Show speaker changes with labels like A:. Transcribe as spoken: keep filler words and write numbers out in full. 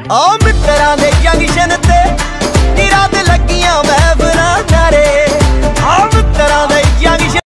A: ਆ ਮਿੱਤਰਾਂ ਦੇ ਜੰਕਸ਼ਨ ਤੇ ਨੀਰਾਂ ਤੇ ਲੱਗੀਆਂ ਮਹਿਫਲਾਂ।